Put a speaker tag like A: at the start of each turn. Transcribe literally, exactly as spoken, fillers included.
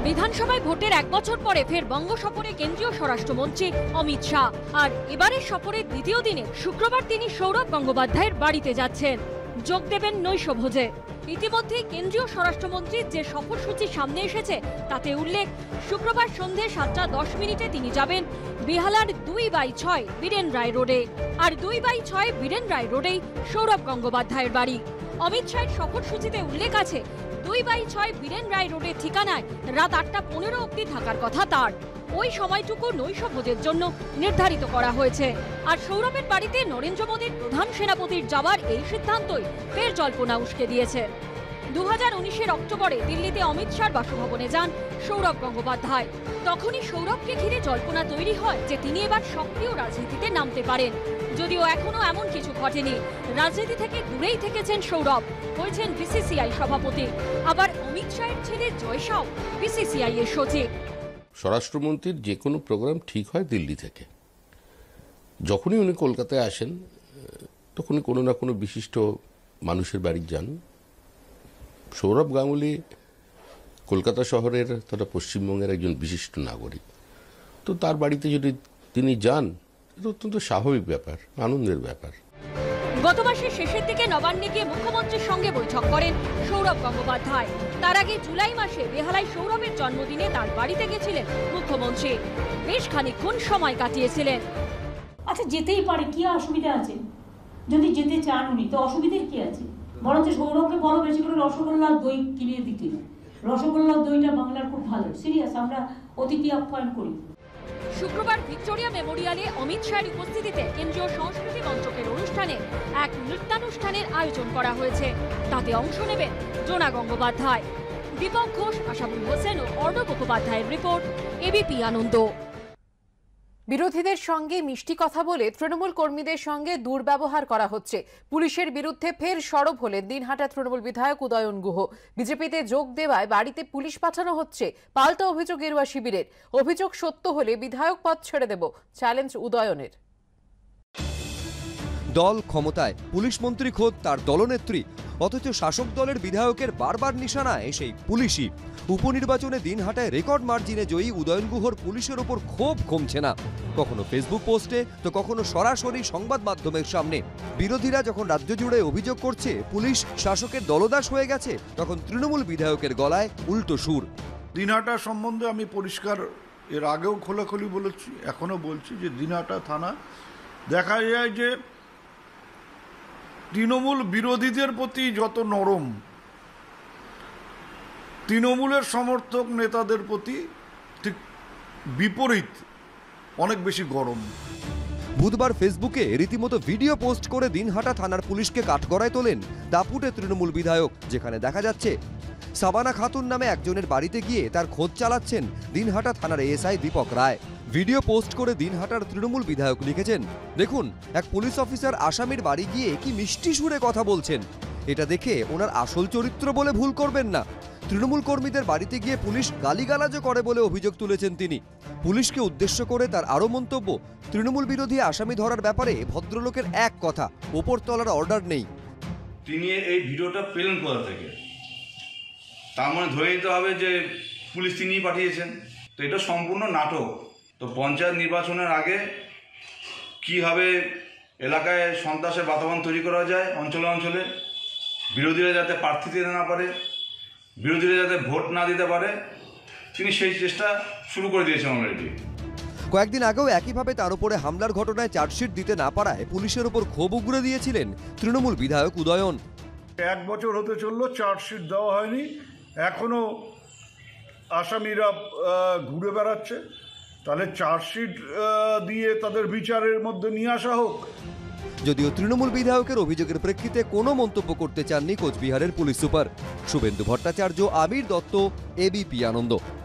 A: বিধানসভায় ভোটের এক বছর পরে ফের বঙ্গ সফরে কেন্দ্রীয় স্বরাষ্ট্রমন্ত্রী অমিত শাহ। আর এবারের সফরের দ্বিতীয় দিনে শুক্রবার তিনি সৌরভ গঙ্গোপাধ্যায়ের বাড়িতে যাচ্ছেন, যোগ দেবেন নৈশভোজে। ইতিমধ্যে কেন্দ্রীয় স্বরাষ্ট্রমন্ত্রীর যে সফরসূচি সামনে এসেছে তাতে উল্লেখ, শুক্রবার সন্ধে সাতটা দশ মিনিটে তিনি যাবেন বেহালার দুই বাই ছয় বীরেন রায় রোডে। আর দুই বাই ছয় বীরেন রায় রোডেই সৌরভ গঙ্গোপাধ্যায়ের বাড়ি। অমিত শাহের সফরসূচিতে উল্লেখ আছে, দুই বাই ছয় বীরেন রায় রোডের ঠিকানায় রাত আটটা পনেরো অব্দি থাকার কথা তার। ওই সময়টুকু নৈশভোজের জন্য নির্ধারিত করা হয়েছে। আর সৌরভের বাড়িতে নরেন্দ্র মোদীর প্রধান সেনাপতির যাওয়ার এই সিদ্ধান্তই ফের জল্পনা উস্কে দিয়েছে। দু হাজার উনিশের অক্টোবরে দিল্লিতে অমিত শাহর বাসভবনে যান সৌরভ গঙ্গোপাধ্যায়। তখনই সৌরভকে ঘিরে জল্পনা তৈরি হয় যে তিনি এবার সক্রিয় রাজনীতিতে নামতে পারেন। যদিও এখনো এমন কিছু ঘটেনি, রাজনীতি থেকে দূরেই থেকেছেন সৌরভ, হয়েছেন বিসিসিআই সভাপতি। আবার অমিত শাহের ছেলে জয় শাহ বিসিসিআই এর সচিব।
B: স্বরাষ্ট্রমন্ত্রীর যে কোনো প্রোগ্রাম ঠিক হয় দিল্লি থেকে। যখনই উনি কলকাতায় আসেন তখনই কোনো না কোনো বিশিষ্ট মানুষের বাড়ি যান। সৌরভ গাঙ্গুলি কলকাতা শহরের তথা পশ্চিমবঙ্গের একজন বিশিষ্ট নাগরিক, তো তার বাড়িতে যদি তিনি যান এটা অত্যন্ত স্বাভাবিক ব্যাপার, আনন্দের ব্যাপার।
A: গত মাসের শেষের দিকে নবান্নে গিয়ে মুখ্যমন্ত্রীর সঙ্গে বৈঠক করেন সৌরভ গঙ্গোপাধ্যায়। তার আগে জুলাই মাসে বেহালায় সৌরভের জন্মদিনে তার বাড়িতে গেছিলেন মুখ্যমন্ত্রী, বেশ খানিকক্ষণ সময় কাটিয়েছিলেন।
C: আচ্ছা, যেতেই পারে, কি অসুবিধা আছে? যদি যেতে চান উনি, তো অসুবিধার কি আছে? বরঞ্চ সৌরভকে বলো বেশি করে রসগোল্লা দই কিনে দিতে। রসগোল্লা দইটা বাংলার খুব ভালো, সিরিয়াস, আমরা অতিথি আপ্যায়ন করি।
A: শুক্রবার ভিক্টোরিয়া মেমোরিয়ালে অমিত শাহের উপস্থিতিতে কেন্দ্রীয় সংস্কৃতি মন্ত্রকের অনুষ্ঠানে এক নৃত্যানুষ্ঠানের আয়োজন করা হয়েছে। তাতে অংশ নেবেন জোনা গঙ্গোপাধ্যায়, দীপক ঘোষ, আশাবুল হোসেন ও অর্ণব মুখোপাধ্যায়ের রিপোর্ট, এবিপি আনন্দ।
D: বিরোধীদের সঙ্গে মিষ্টি কথা বলে তৃণমূল কর্মীদের সঙ্গে দুর্ব্যবহার করা হচ্ছে। পুলিশের বিরুদ্ধে ফের সরব হলেন দিনহাটা তৃণমূল বিধায়ক উদয়ন গুহ। বিজেপিতে যোগ দেওয়ায় বাড়িতে পুলিশ পাঠানো হচ্ছে, পাল্টা অভিযোগ গেরুয়া শিবিরের। অভিযোগ সত্য হলে বিধায়ক পদ ছেড়ে দেব, চ্যালেঞ্জ উদয়নের।
E: দল ক্ষমতায়, পুলিশ মন্ত্রী খোদ তার দলনেত্রী, অথচ শাসক দলের বিধায়কের বারবার নিশানায় সেই পুলিশই। উপনির্বাচনে দিনহাটায় রেকর্ড মার্জিনে জয়ী উদয়ন গুহর পুলিশের ওপর ক্ষোভ কমছে না, কখনো ফেসবুক পোস্টে তো কখনো সরাসরি সংবাদ মাধ্যমের সামনে। বিরোধীরা যখন রাজ্য জুড়ে অভিযোগ করছে পুলিশ শাসকের দলদাস হয়ে গেছে, তখন তৃণমূল বিধায়কের গলায় উল্টো সুর।
F: দিনহাটা সম্বন্ধে আমি পরিষ্কার এর আগেও খোলাখুলি বলেছি, এখনো বলছি যে দিনহাটা থানা দেখা যায় যে তৃণমূল বিরোধীদের প্রতি যত নরম, তৃণমূলের সমর্থক নেতাদের প্রতি ঠিক বিপরীত, অনেক বেশি গরম।
E: বুধবার ফেসবুকে রীতিমতো ভিডিও পোস্ট করে দিনহাটা থানার পুলিশকে কাঠগড়ায় তোলেন দাপুটে তৃণমূল বিধায়ক, যেখানে দেখা যাচ্ছে সাবানা খাতুন নামে একজনের বাড়িতে গিয়ে তার খোঁজ চালাচ্ছেন দিনহাটা থানার ASI Dipak Roy. Video post করে দিনহাটার তৃণমূল বিধায়ক লিখেছেন, দেখুন এক পুলিশ অফিসার আসামির বাড়ি গিয়ে কি মিষ্টি সুরে কথা বলছেন। এটা দেখে ওনার আসল চরিত্র বলে ভুল করবেন না। তৃণমূল কর্মীদের বাড়িতে গিয়ে পুলিশ গালিগালাজও করে বলে অভিযোগ তুলেছেন তিনি। পুলিশকে উদ্দেশ্য করে তার আরও মন্তব্য, তৃণমূল বিরোধী আসামি ধরার ব্যাপারে ভদ্রলোকের এক কথা, ওপরতলার অর্ডার নেই।
G: তিনি এই ভিডিওটা পেলেন কোথা থেকে? তার মানে ধরে নিতে হবে যে পুলিশ তিনিই পাঠিয়েছেন। তো এটা সম্পূর্ণ নাটক। তো পঞ্চায়েত নির্বাচনের আগে কীভাবে এলাকায় সন্ত্রাসের বাতাবরণ তৈরি করা যায়, অঞ্চলে অঞ্চলে বিরোধীরা যাতে প্রার্থী দিতে না পারে, বিরোধীরা যাতে ভোট না দিতে পারে, তিনি সেই চেষ্টা শুরু করে দিয়েছেন অলরেডি।
E: কয়েকদিন আগেও একইভাবে তার উপরে হামলার ঘটনায় চার্জশিট দিতে না পারায় পুলিশের উপর ক্ষোভ উগরে দিয়েছিলেন তৃণমূল বিধায়ক উদয়ন।
F: এক বছর হতে চললো, চার্জশিট দেওয়া হয়নি, এখনো আসামিরা ঘুরে বেড়াচ্ছে। তাহলে চার্জশিট দিয়ে তাদের বিচারের মধ্যে নিয়ে আসা হোক।
E: যদিও তৃণমূল বিধায়কের অভিযোগের প্রেক্ষিতে কোনো মন্তব্য করতে চাননি কোচবিহারের police super. Subhendu Bhattacharya, Abir Dutta, ABP আনন্দ।